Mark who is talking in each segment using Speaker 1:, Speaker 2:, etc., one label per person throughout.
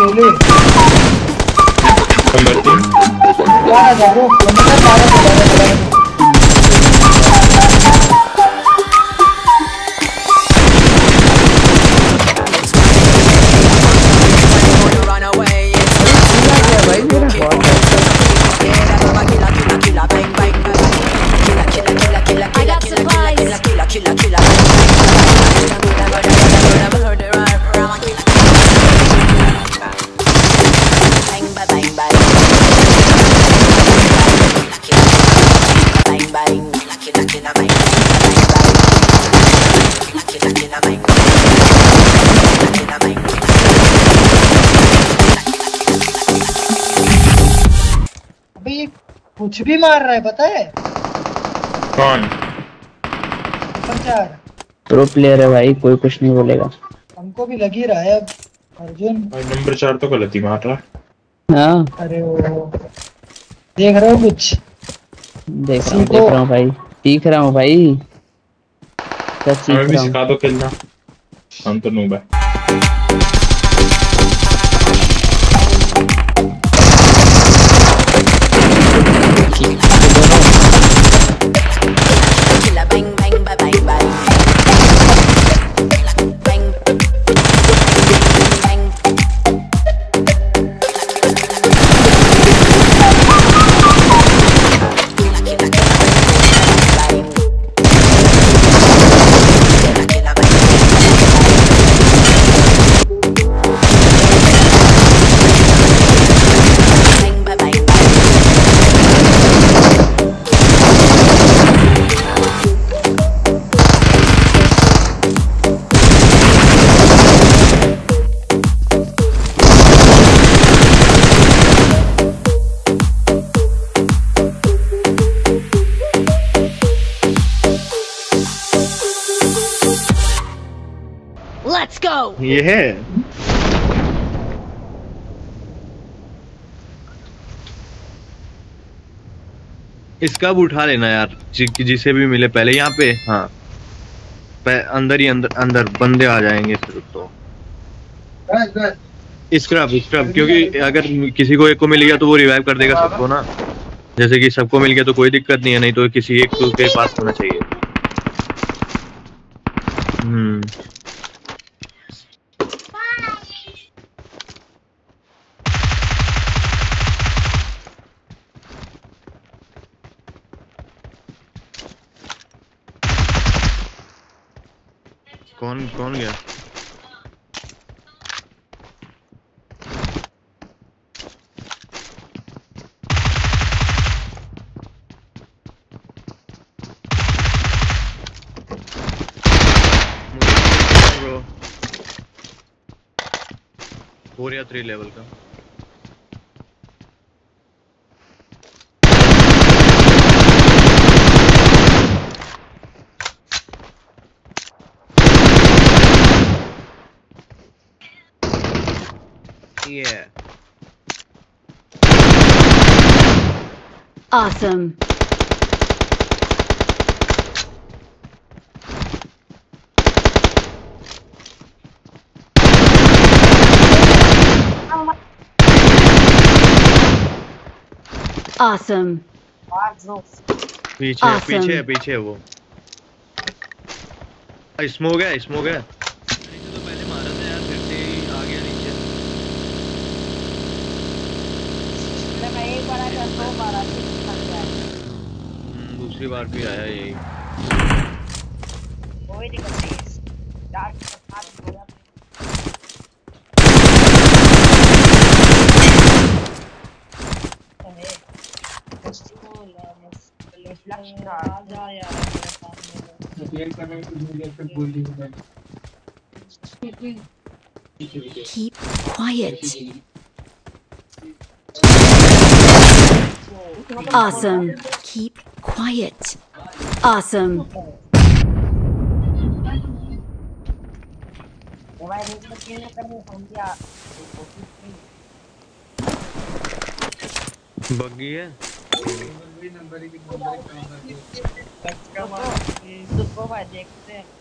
Speaker 1: ले
Speaker 2: नंबर 3
Speaker 1: क्या जा रहे हो कुछ भी मार रहा है पता है
Speaker 2: कौन?
Speaker 3: प्रो प्लेयर है भाई, कोई कुछ नहीं बोलेगा।
Speaker 1: हमको भी लग ही रहा है अब अर्जुन
Speaker 2: भाई नंबर 4 तो गलत ही मार रहा है।
Speaker 3: हाँ
Speaker 1: अरे वो देख रहे हो कुछ
Speaker 3: देख रहा हूँ भाई, सीख रहा हूँ भाई, सब सीख
Speaker 2: हमें भी
Speaker 3: रहा हूँ।
Speaker 2: सिखा दो खेलना, हम तो नूब है।
Speaker 4: ये है इसका भी उठा लेना यार, जिसे भी मिले पहले यहाँ पे। हाँ अंदर ही अंदर बंदे आ जाएंगे फिर तो स्क्रब, क्योंकि अगर किसी को एक को मिल गया तो वो रिवाइव कर देगा सबको ना। जैसे कि सबको मिल गया तो कोई दिक्कत नहीं है, नहीं तो किसी एक के पास होना चाहिए। कौन गया? ब्रो 4 या 3 लेवल का। Yeah.
Speaker 5: Awesome. Awesome.
Speaker 4: पीछे वो स्मोक है। तो पहले मारा था यार, फिर से आ गया नीचे।
Speaker 6: मैं एक बार आया तो मारा
Speaker 4: दूसरी बार भी आया यही।
Speaker 6: कोई दिक्कत नहीं, dark
Speaker 5: Keep quiet. Awesome. Keep quiet. Awesome.
Speaker 4: Buggy है।
Speaker 6: देखते हैं।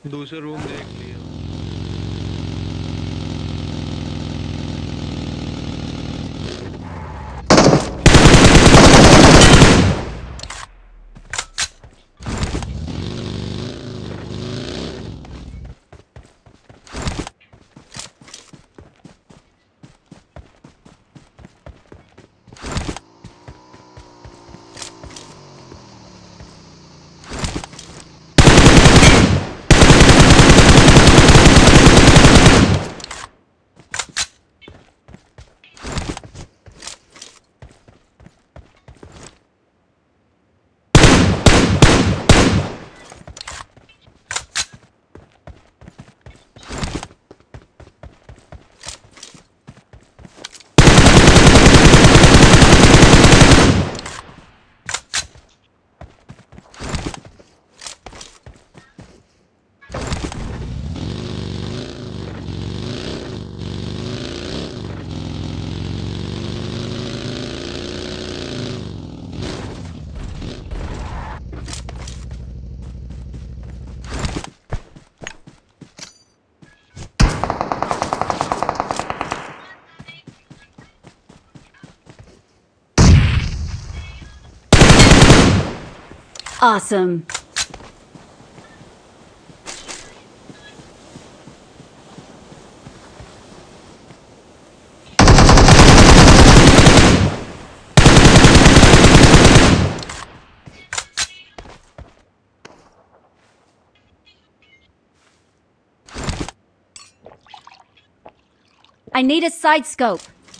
Speaker 4: दूसरे रूम देख लिया।
Speaker 5: Awesome. I need a side scope.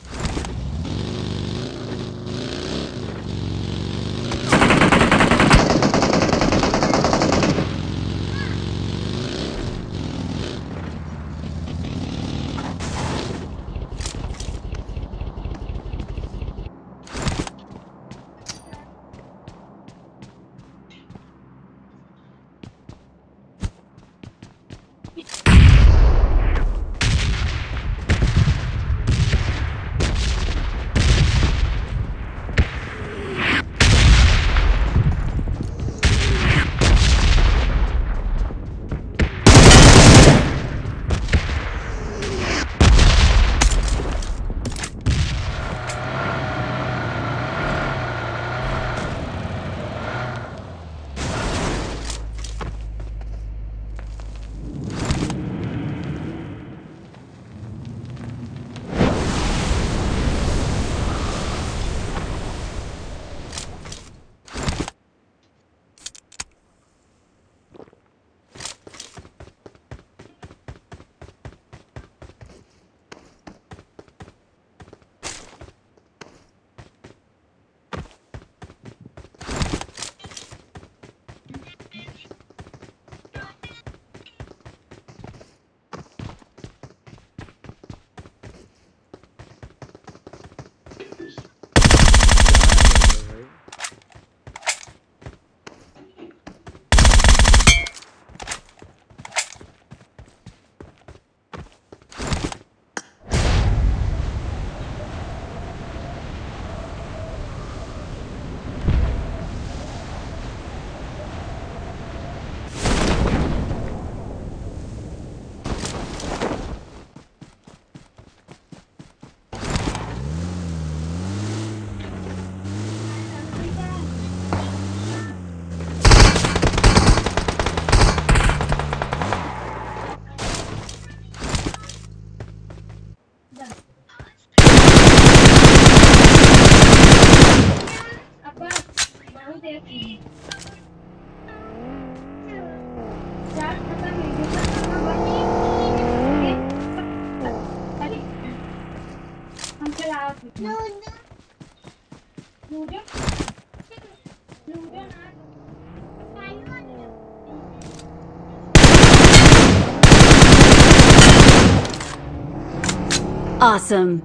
Speaker 5: Awesome.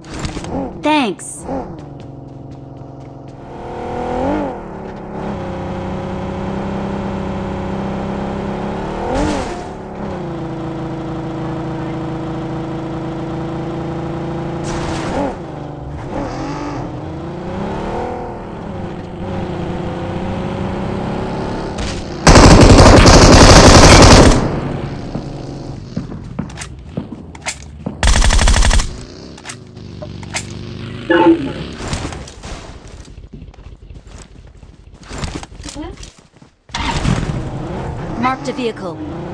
Speaker 5: Thanks. Marked a vehicle.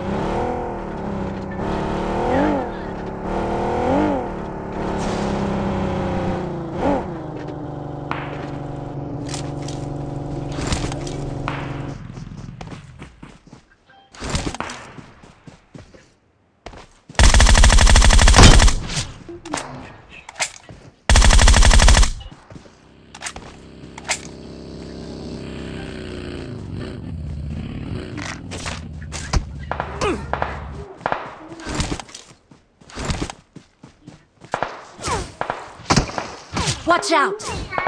Speaker 5: Watch out!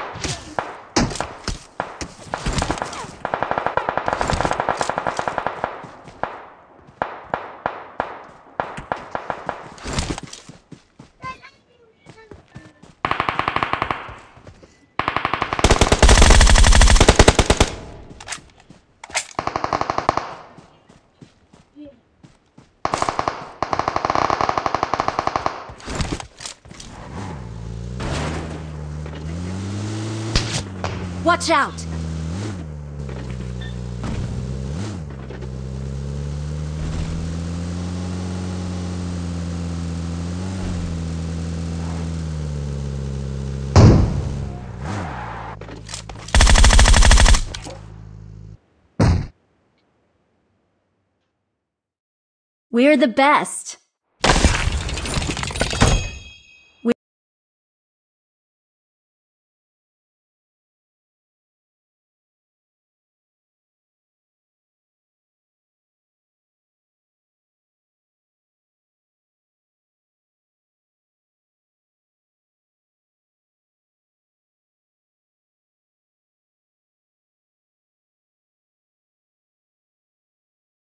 Speaker 5: Watch out! We're the best.